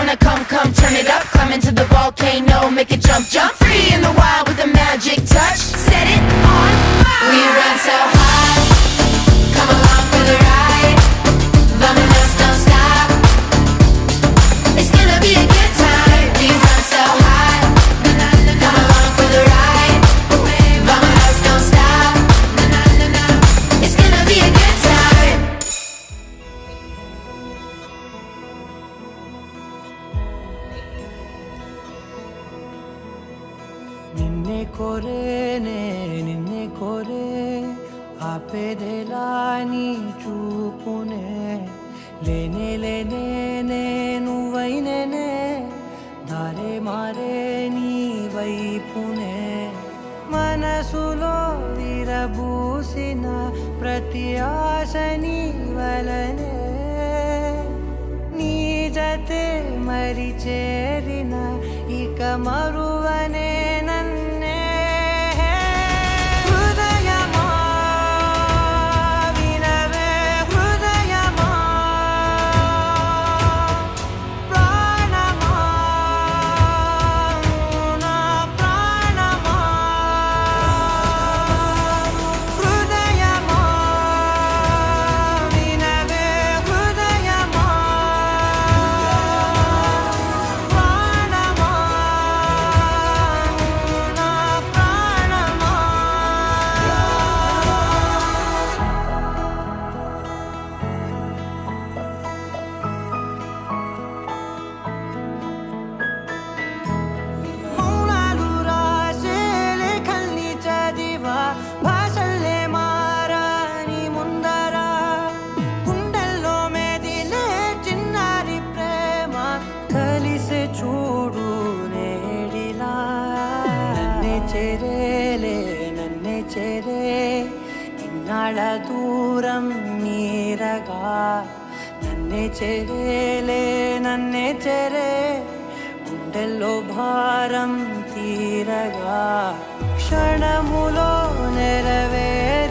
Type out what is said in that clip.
wanna come, turn it up. Climb into the volcano, make it jump, free in the wild with a magic touch. Set it on fire. We run so high, come along for the ride. Vámonos, don't stop. It's gonna be a good time. We run so high, come along for the ride. Vámonos, don't stop. It's gonna be a good time. నిన్నే కోరేనే నిన్నే కోరే ఆపేదేలా నీ చూపునే లేనే లేనే నువ్వైనేనే దారే మారే నీ వైపునే మనసులో విరబూసిన ప్రతి ఆశ నీ వలనే నీ జతే మరి చేరిన ఇక మరువనే నన్నే హృదయమా వినవే హృదయమా ప్రాణమా నా ప్రాణమా హృదయమా వినవే హృదయమా ప్రాణమా నా ప్రాణమా మౌనాలు రాసే లేఖల్ని చదివా భాషల్లే మారాని ముందర గుండెల్లో మెదిలే చిన్నారి ప్రేమ కలిసే చూడు నేడిలా నన్నే చేరేలే నన్నే చేరే ఇన్నాళ్ళ దూరం మీరగా నన్నే చేరేలే నన్నే చేరే గుండెల్లో భారం తీరగా క్షణములో నెరవేరే